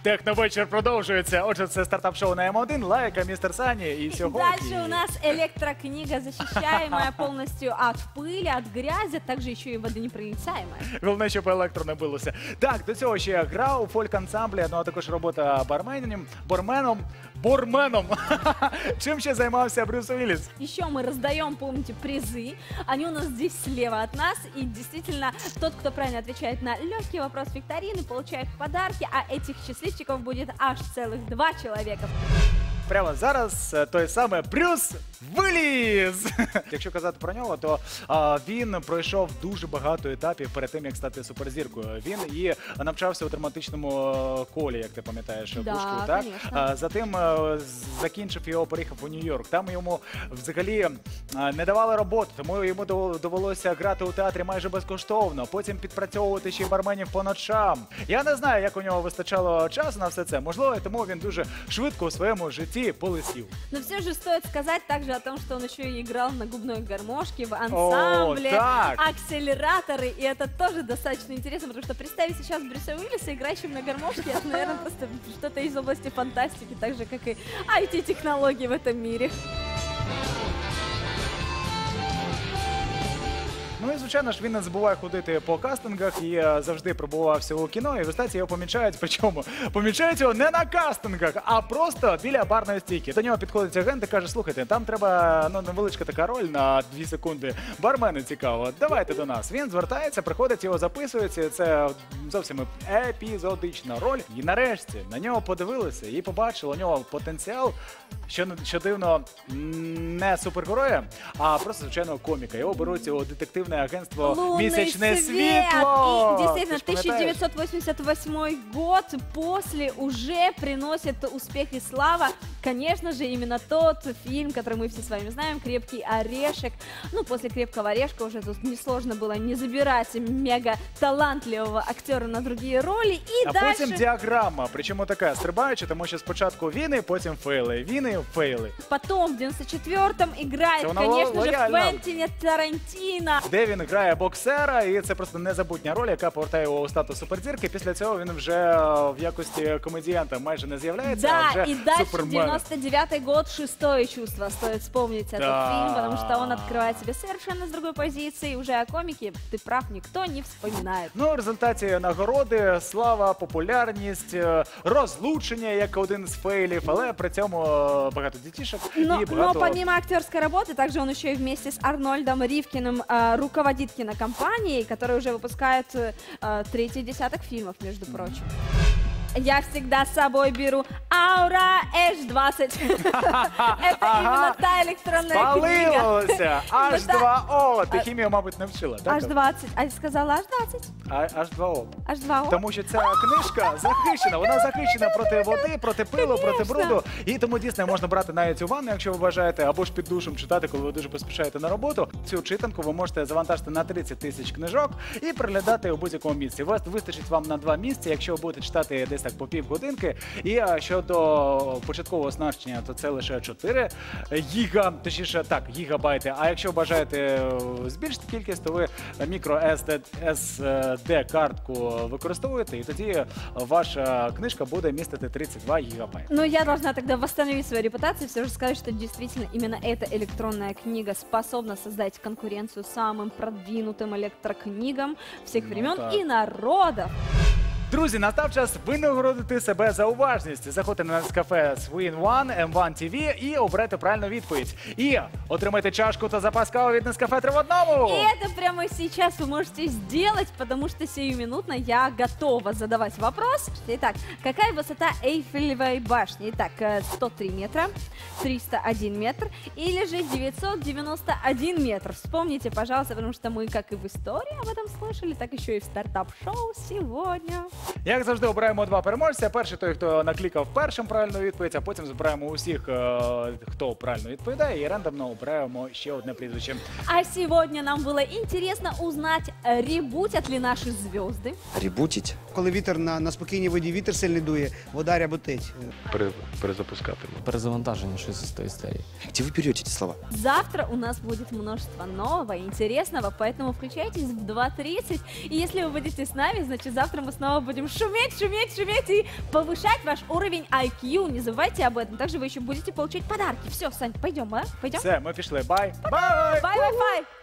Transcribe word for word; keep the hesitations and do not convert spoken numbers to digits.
Техновечір продовжується. Отже, це стартап-шоу на М один, Лайка, містер Сані. І сьогодні... Дальше у нас электрокнига, защищаемая полностью от пыли, от грязи, также еще и водонепроницаемая. Головне, щоб електро не билося. Так, до цього ще гра у фольк-ансамблі, ну а також робота барменом, барменом, борменом. Чим ще займався Брюс Уиллис? Еще мы раздаем, помните, призы. Они у нас здесь слева от нас. И действительно, тот, кто правильно отвечает на легкий вопрос викторины, получает подарки, а этих счастливчиков будет аж целых два человека. Прямо зараз той самий Брюс Уиллис. Якщо казати про нього, то а, він пройшов дуже багато етапів перед тим, як стати суперзіркою. Він і навчався у драматичному колі, як ти пам'ятаєш, Да, Пушку, так? А, затим а, закінчив його, переїхав у Нью-Йорк. Там йому взагалі а, не давали роботи, тому йому довелося грати у театрі майже безкоштовно, потім підпрацьовувати ще й барменів по ночам. Я не знаю, як у нього вистачало часу на все це. Можливо, тому він дуже швидко у своєму житті полысил. Но все же стоит сказать также о том, что он еще и играл на губной гармошке, в ансамбле, О, акселераторы, и это тоже достаточно интересно, потому что представить сейчас Брюса Уиллиса, играющим на гармошке, это, наверное, просто что-то из области фантастики, так же, как и ай ти-технологии в этом мире. Ну і, звичайно ж, він не забуває ходити по кастингах і е, завжди пробувався у кіно, і в результаті його помічають, причому помічають його не на кастингах, а просто біля барної стійки. До нього підходить агент і каже, слухайте, там треба ну, невеличка така роль на дві секунди, бармену цікаво, давайте до нас. Він звертається, приходить, його записується, це зовсім епізодична роль. І нарешті на нього подивилися і побачили у нього потенціал, що, що дивно, не супергероя, а просто звичайного коміка. Його беруть у детективне агентство «Лунный «Місячне свет». світло». И действительно, Ты ж тысяча девятьсот восемьдесят восьмой год после уже приносит успех и слава. Конечно же, именно тот фильм, который мы все с вами знаем, «Крепкий орешек». Ну, после «Крепкого орешка» уже тут несложно было не забирать мега-талантливого актера на другие роли. И а дальше... потім діаграма, причому така стрибаюча, тому що спочатку війни, потім фейли, війни, фейли. Потом в девяносто четвёртом играет, Це конечно же, лояльно. Квентин Тарантино. Де він грає боксера, і це просто незабутня роль, яка повертає його у статус суперзірки. Після цього він вже в якості комедіанта майже не з'являється, Да, а вже и дальше супермен. девяносто девятый год, «Шестое чувство». Стоит вспомнить этот Да. фильм, потому что он открывает себя совершенно с другой позиции. Уже о комике, ты прав, никто не вспоминает. Ну, в результаті нагороди, слава, популярність, е, розлучення, як один з фейлів, але при цьому е, багато дітішок Но, і но багато... помимо актерской работы, также он еще и вместе с Арнольдом Ривкиным э, руководит кинокомпанией, которая уже выпускает э, третий десяток фильмов, между прочим. Я всегда с собой беру Аура эйч двадцать. Это именно та электронная книга. Спалилося! аш два о! Ти хімію, мабуть, не вчила, так? аш двадцять. А я сказала аш двадцять. А- аш два о. аш два о. Тому що ця книжка захищена, вона захищена проти води, проти пилу, проти Конечно. бруду. І тому дійсно можна брати навіть у ванну, якщо ви бажаєте, або ж під душем читати, коли ви дуже поспішаєте на роботу. Цю читанку ви можете завантажити на тридцять тисяч книжок і переглядати у будь-якому місці. Вас вистачить вам на два місця, якщо ви будете читати десь так по півгодинки. І а, щодо початкового оснащення, то це лише чотири гіга, точніше так, гігабайти. А якщо бажаєте е, збільшити кількість, то ви мікро ес ді картку використовуєте, і тоді ваша книжка буде містити тридцать два гігабайти. Ну, я должна тогда восстановить свою репутацию и все же сказать, что действительно именно эта электронная книга способна создать конкуренцию самым продвинутым электрокнигам всех Ну, времен так. и народов. Друзі, настав час винагородити себе за уважність. Заходьте на Нескафе Swin One, М один ті ві і обирайте правильну відповідь. І отримайте чашку та запас кави від Нескафе три в одному. И это прямо сейчас вы можете сделать, потому что сиюминутно я готова задавать вопрос. Итак, какая высота Эйфелевой башни? Итак, э, сто три метра, триста один метр или же девятьсот девяносто один метр? Вспомните, пожалуйста, потому что мы, как и в истории об этом слышали, так еще и в стартап-шоу сегодня. Як завжди, обираємо два переможця. Перший той, хто наклікав першим правильну відповідь, а потім збираємо усіх, е, хто правильно відповідає, і рандомно обираємо ще одне прізвище. А сегодня нам было интересно узнать, э, ребутят ли наши звезды. Ребутить? Коли вітер на, на спокійній воді, вітер сильний дує, вода ряботить. Пере- перезапускати. Перезавантаження, щось із тої історії. Где вы берете эти слова? Завтра у нас будет множество нового и интересного, поэтому включайтесь в два тридцать. И если вы будете с нами, значит завтра мы снова будем будем шуметь, шуметь, шуметь и повышать ваш уровень ай кью. Не забывайте об этом. Также вы еще будете получать подарки. Все, Сань, пойдем, а? Пойдем? Все, ми пішли. Бай. Бай! Бай, Wi-Fi!